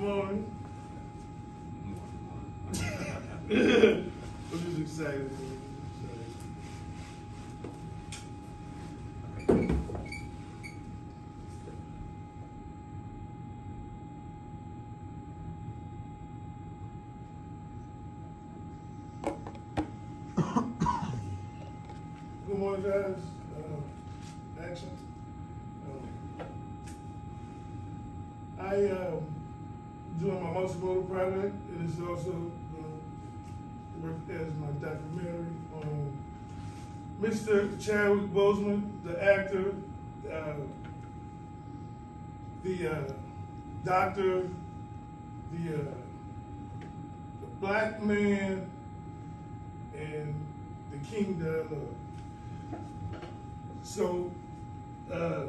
morning. I'm just excited. Good morning, guys. Action. I doing my multimodal project. It is also work as my documentary on Mr. Chadwick Boseman, the actor, the doctor, the black man, and the king that I love. So, I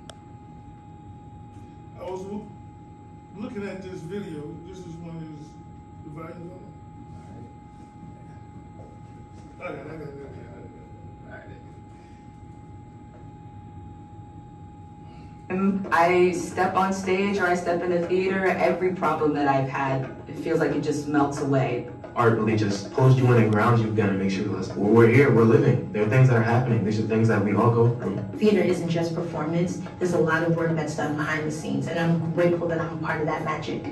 was looking at this video. This is one of his devices on. I got it. I step on stage or I step in a theater, every problem that I've had, it feels like it just melts away. Art really just pulls you in and grounds you again and makes you realize, well, we're here, we're living. There are things that are happening. These are things that we all go through. Theater isn't just performance. There's a lot of work that's done behind the scenes, and I'm grateful that I'm a part of that magic.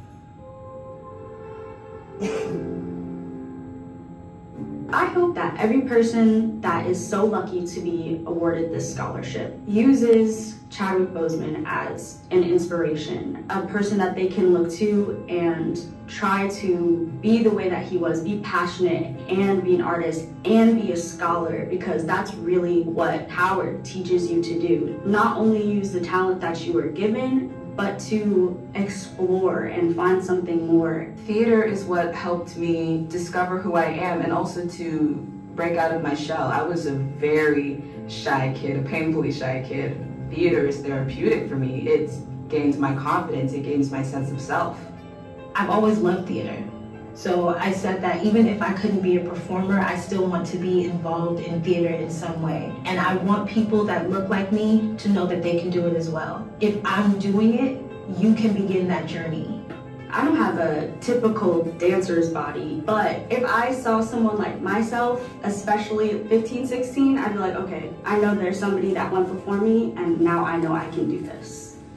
I hope that every person that is so lucky to be awarded this scholarship uses Chadwick Boseman as an inspiration, a person that they can look to and try to be the way that he was, be passionate and be an artist and be a scholar, because that's really what Howard teaches you to do. Not only use the talent that you were given, but to explore and find something more. Theater is what helped me discover who I am and also to break out of my shell. I was a very shy kid, a painfully shy kid. Theater is therapeutic for me. It gains my confidence, it gains my sense of self. I've always loved theater. So I said that even if I couldn't be a performer, I still want to be involved in theater in some way. And I want people that look like me to know that they can do it as well. If I'm doing it, you can begin that journey. I don't have a typical dancer's body, but if I saw someone like myself, especially at 15, 16, I'd be like, okay, I know there's somebody that went before me, and now I know I can do this.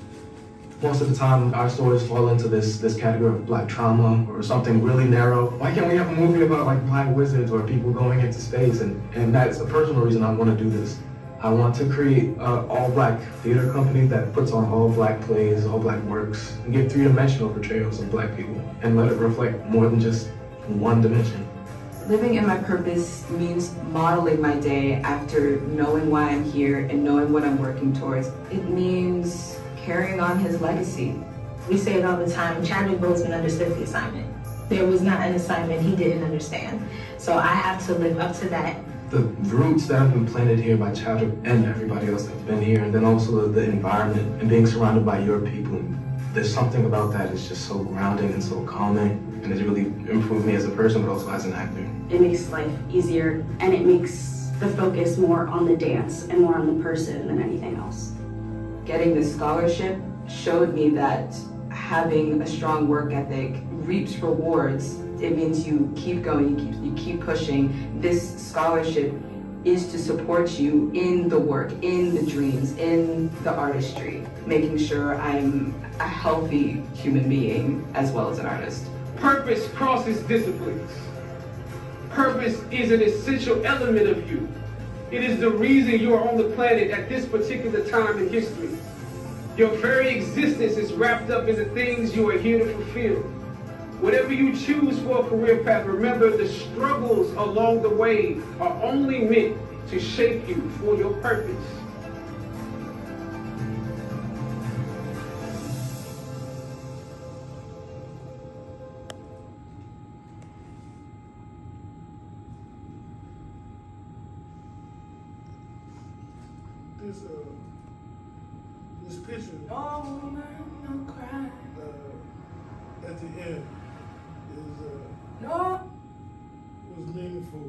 Most of the time, our stories fall into this category of black trauma or something really narrow. Why can't we have a movie about like black wizards or people going into space? And that's a personal reason I want to do this. I want to create an all-black theater company that puts on all-black plays, all-black works, and give three-dimensional portrayals of black people, and let it reflect more than just one dimension. Living in my purpose means modeling my day after knowing why I'm here and knowing what I'm working towards. It means carrying on his legacy. We say it all the time, Chadwick Boseman understood the assignment. There was not an assignment he didn't understand. So I have to live up to that. The roots that have been planted here by Chadwick and everybody else that's been here, and then also the environment and being surrounded by your people. There's something about that that's just so grounding and so calming, and it's really improved me as a person, but also as an actor. It makes life easier, and it makes the focus more on the dance and more on the person than anything else. Getting this scholarship showed me that having a strong work ethic reaps rewards. It means you keep going, you keep pushing. This scholarship is to support you in the work, in the dreams, in the artistry, making sure I'm a healthy human being as well as an artist. Purpose crosses disciplines. Purpose is an essential element of you. It is the reason you are on the planet at this particular time in history. Your very existence is wrapped up in the things you are here to fulfill. Whatever you choose for a career path, remember the struggles along the way are only meant to shape you for your purpose. This picture No, no cry. at the end is No. was meaningful.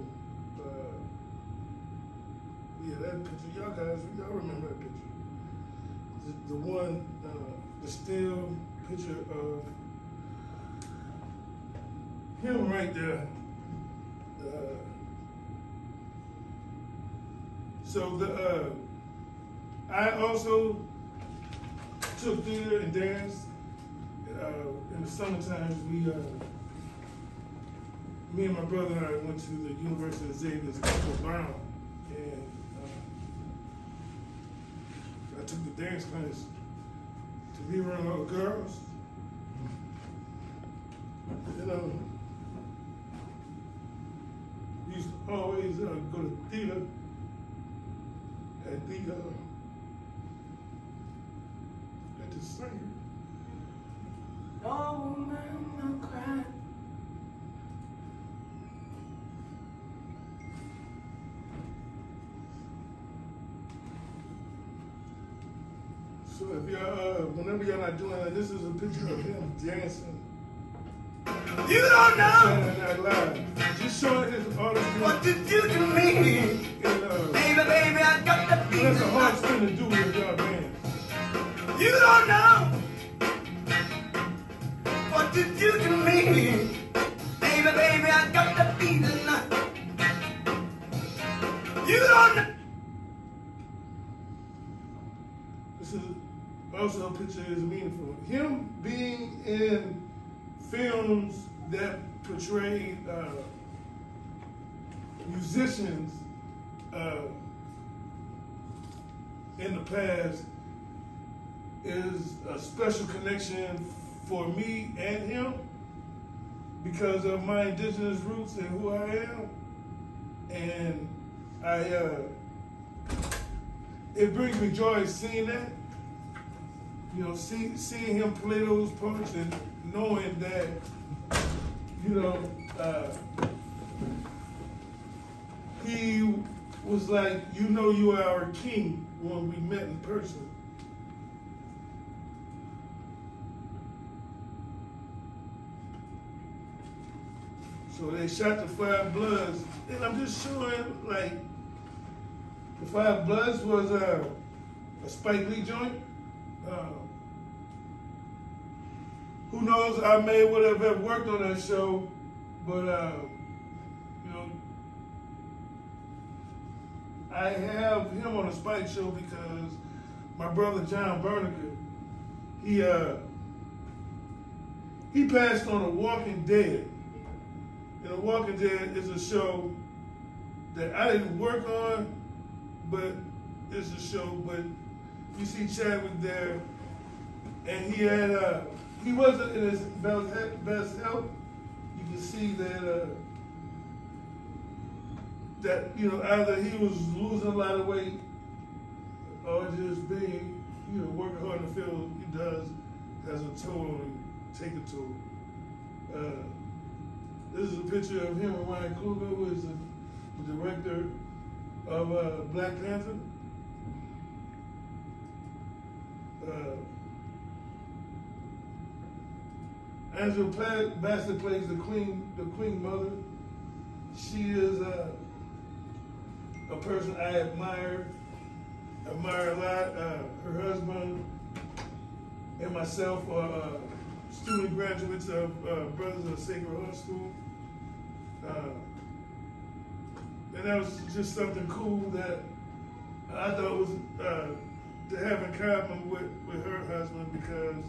Yeah, that picture, y'all remember that picture? The one, the still picture of him right there. I also took theater and dance. In the summertime, me and my brother and I went to the University of Xavier's Campbell Brown, and I took the dance class to be around all the girls. You know, we used to always go to theater at the singer. Oh, man, I'm crying. So if y'all, whenever y'all not doing that, this is a picture of him dancing. You don't know. Saturday Night Live. Just showing his artistry. What did you do to me? Baby, I got the feeling. That's a hard thing to do with y'all dance. You don't know. What did you do to me? Baby, I got the feeling. You don't know. This is also a picture that is meaningful. Him being in films that portray musicians in the past is a special connection for me and him because of my indigenous roots and who I am. And it brings me joy seeing that. You know, seeing him play those parts and knowing that, you know, he was like, you know, you are our king when we met in person. So they shot the Five Bloods, and I'm just showing, like, the Five Bloods was a Spike Lee joint. Who knows, I may would have ever worked on that show, but, you know, I have him on a Spike show because my brother John Berniger, he passed on The Walking Dead. And The Walking Dead is a show that I didn't work on, but it's a show, but you see Chadwick there, and he had, he wasn't in his best health. You can see that, that, you know, either he was losing a lot of weight or just being, you know, working hard in the field he does has a toll on him, take a toll. This is a picture of him and Ryan Coogler, who is the director of Black Panther. Angela Bassett plays the Queen Mother. She is a person I admire a lot. Her husband and myself are student graduates of Brothers of Sacred Heart School. And that was just something cool that I thought was to have in common with her husband because,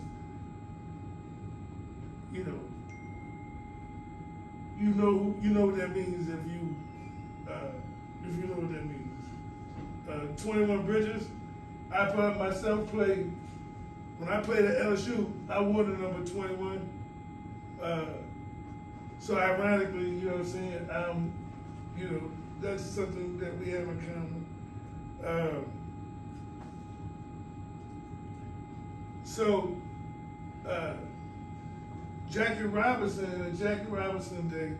you know what that means if you know what that means. 21 Bridges, I myself played, when I played at LSU, I wore the number 21. So ironically, you know what I'm saying, you know, that's something that we have in common. Jackie Robinson and Jackie Robinson Day,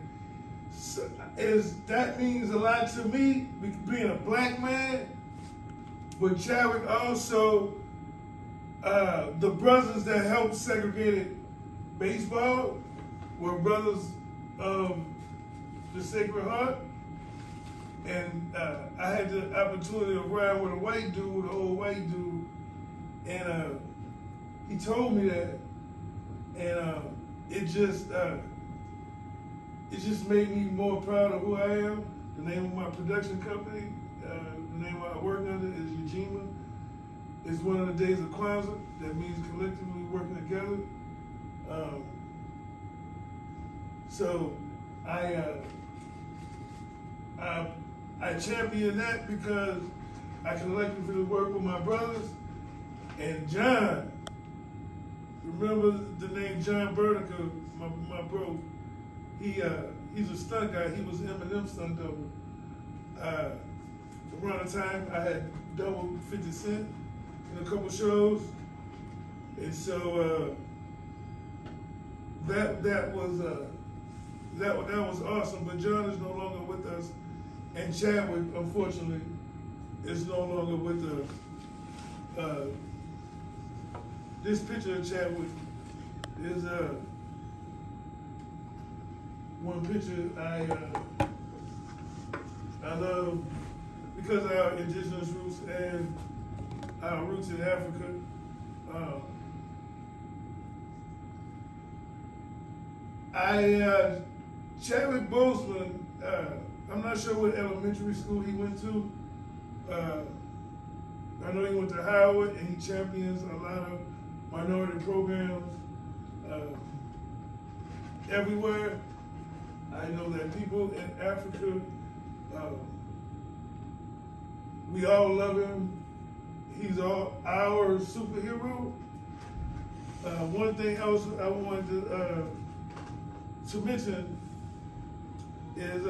that means a lot to me, being a black man, but Chadwick also, the brothers that helped segregated baseball were brothers of the Sacred Heart. And I had the opportunity to ride with a white dude, an old white dude, and he told me that, and it just, it just made me more proud of who I am. The name of my production company, the name I work under is Ujima. It's one of the days of Kwanzaa. That means collectively working together. So I champion that because I collectively work with my brothers. And John, remember the name John Bernica, my bro. He's a stunt guy. He was Eminem's stunt double. Around the time I had doubled 50 Cent in a couple shows, and so that was awesome. But John is no longer with us, and Chadwick, unfortunately, is no longer with us. This picture of Chadwick is one picture I love because of our indigenous roots and our roots in Africa. Chadwick Boseman, I'm not sure what elementary school he went to. I know he went to Howard and he champions a lot of minority programs everywhere. I know that people in Africa, we all love him. He's our superhero. One thing else I wanted to mention is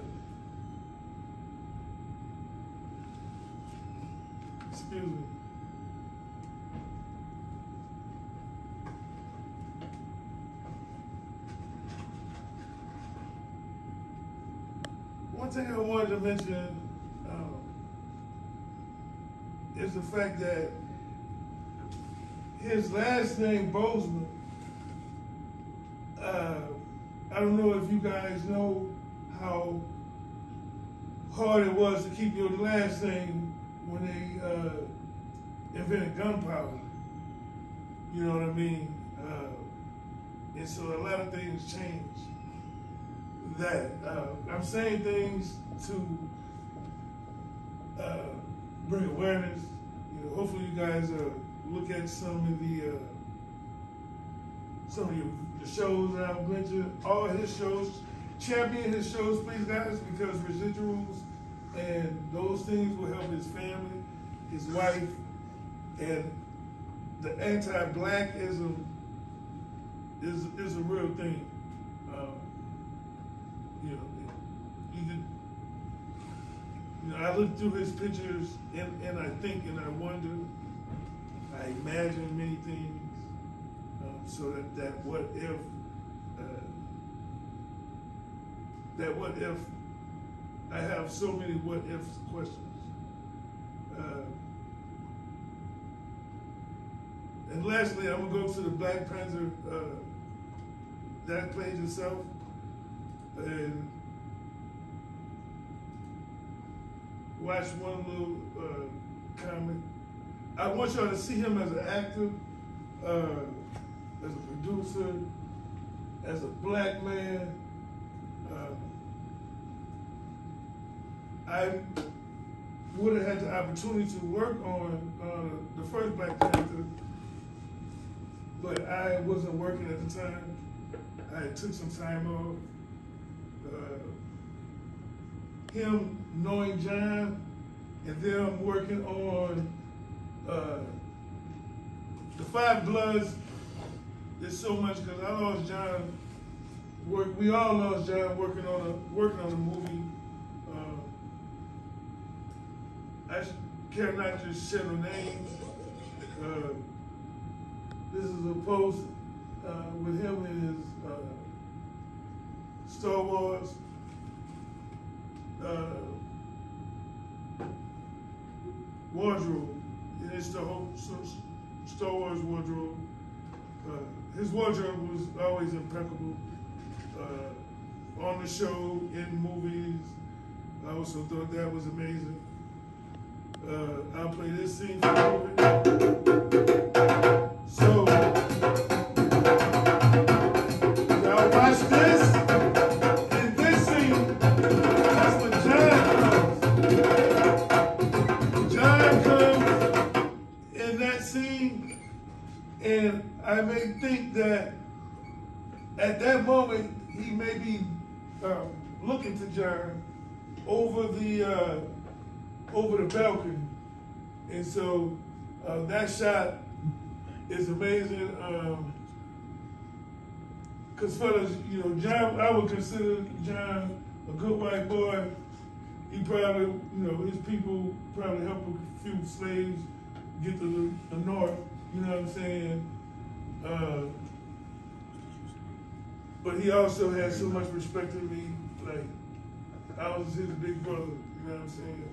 excuse me. One thing I wanted to mention is the fact that his last name, Boseman, I don't know if you guys know how hard it was to keep your last name when they invented gunpowder. You know what I mean? And so a lot of things changed. That I'm saying things to bring awareness. You know, hopefully you guys look at some of the shows that I've mentioned, all his shows, champion his shows, please guys, because residuals and those things will help his family, his wife, and the anti-blackism is a real thing. I look through his pictures and I think and I wonder, I imagine many things. So that what if I have so many what if questions. And lastly, I'm gonna go to the Black Panther that page itself, and watch one little comment. I want y'all to see him as an actor, as a producer, as a black man. I would have had the opportunity to work on the first Black Panther, but I wasn't working at the time. I took some time off. Him knowing John and them working on the Five Bloods is so much because I lost John. We all lost John working on a movie. I cannot just share no names. This is a post with him in his Star Wars wardrobe. And it's the whole Star Wars wardrobe. His wardrobe was always impeccable. On the show, in movies, I also thought that was amazing. I'll play this scene for a moment. So, y'all watch this. at that moment, he may be looking to John over the balcony. And so that shot is amazing. Because fellas, you know, John, I would consider John a good white boy. He probably, you know, his people probably helped a few slaves get to the north, you know what I'm saying? But he also had so much respect for me, like, I was his big brother, you know what I'm saying?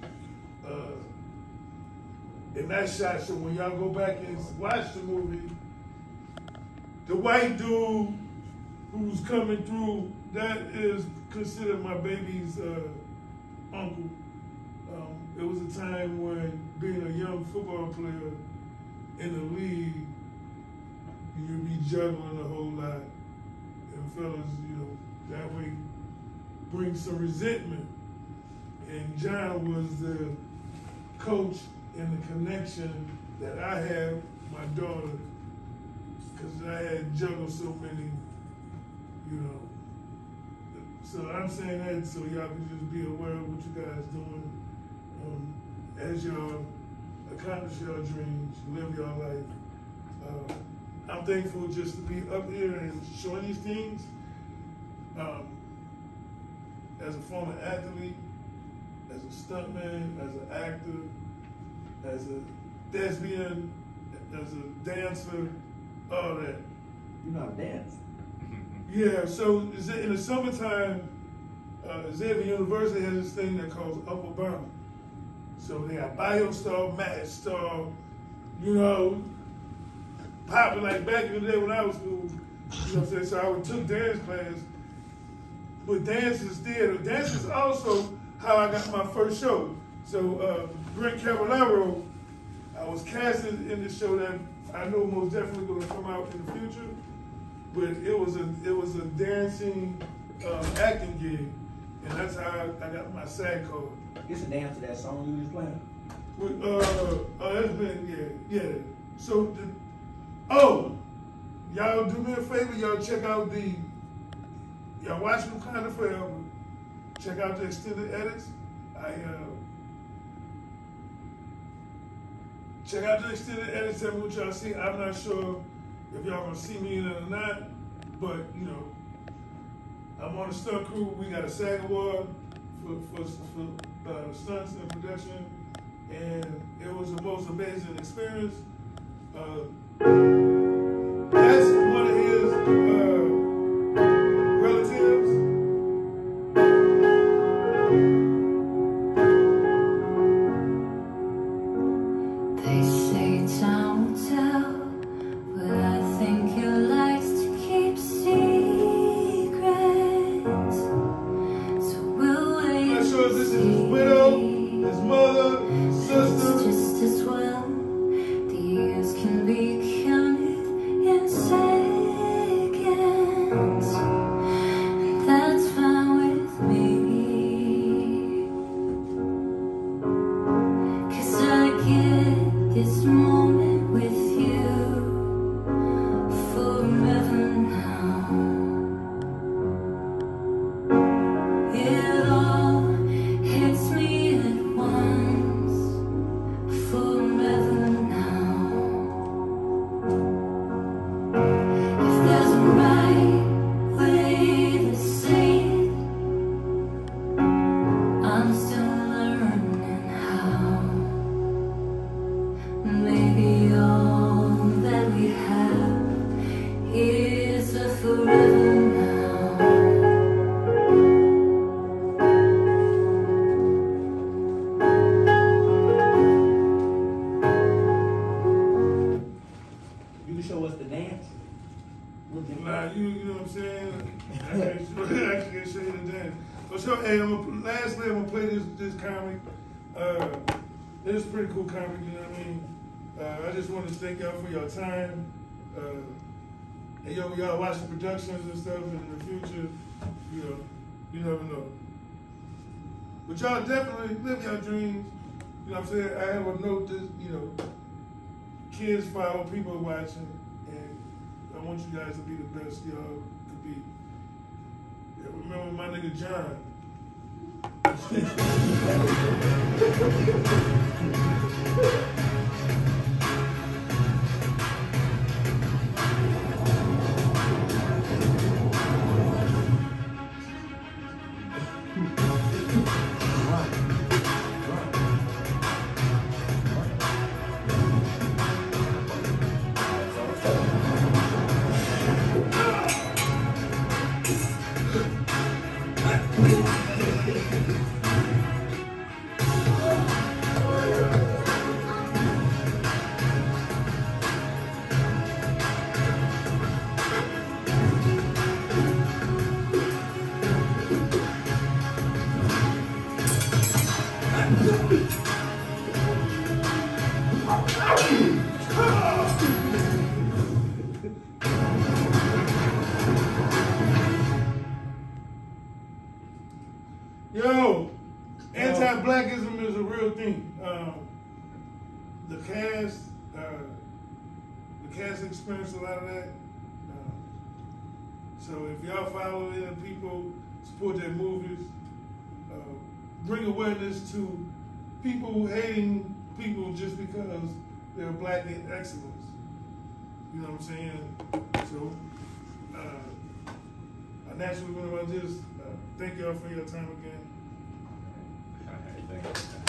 And that shot, so when y'all go back and watch the movie, the white dude who's coming through, that is considered my baby's uncle. It was a time when being a young football player in the league, you'd be juggling a whole lot. And fellas, you know, that way brings some resentment. And John was the coach and the connection that I had with my daughter, because I had juggled so many, you know. So I'm saying that so y'all can just be aware of what you guys doing as y'all accomplish your dreams, live your life. I'm thankful just to be up here and showing these things. As a former athlete, as a stuntman, as an actor, as a thespian, as a dancer, all that. You know how to dance. Yeah, so in the summertime, Xavier University has this thing that calls Upper Burma. So they got BioStar, MatchStar, you know, popping like back in the day when I was school. You know what I'm saying? So I took dance class, but dance is theater. Dance is also how I got my first show. So Brent Cavallaro, I was casted in the show that I know most definitely going to come out in the future. But it was a dancing acting gig, and that's how I got my SAG card. It's a dance to that song you was playing. That's been yeah. So y'all do me a favor, y'all check out y'all watch Wakanda Forever. Check out the extended edits. Check out the extended edits. Tell me what y'all see. I'm not sure if y'all gonna see me in it or not, but you know, I'm on the stunt crew. We got a SAG award for stunts and production, and it was the most amazing experience. That's one of his relatives. They say time will tell, but I think he likes to keep secrets. So we'll wait. I'm not sure if this is his widow, his mother, his sister. Just as well, the years can be counted in seconds. And that's fine with me, 'cause I get this moment with you forever now. It all hits me at once, forever now. If there's a right way to say it, I'm still learning how. Maybe all that we have is a forever now. You can show us the dance. We'll do Nah, that. you know what I'm saying? I can't show you the dance. But so, hey, lastly, I'm gonna play this comic. It's a pretty cool comic, you know what I mean? I just want to thank y'all for your time. And y'all watch the productions and stuff in the future. You know, you never know. But y'all definitely live your dreams. You know what I'm saying? I have a note that, you know, kids follow, people are watching, and I want you guys to be the best y'all could be. be. Yeah, remember my nigga John. Yo, anti-blackism is a real thing. The cast experienced a lot of that. So if y'all follow the people, support their movies, bring awareness to people hating people just because they're black in excellence. You know what I'm saying? So I naturally want to just thank y'all for your time again. All right, thank you.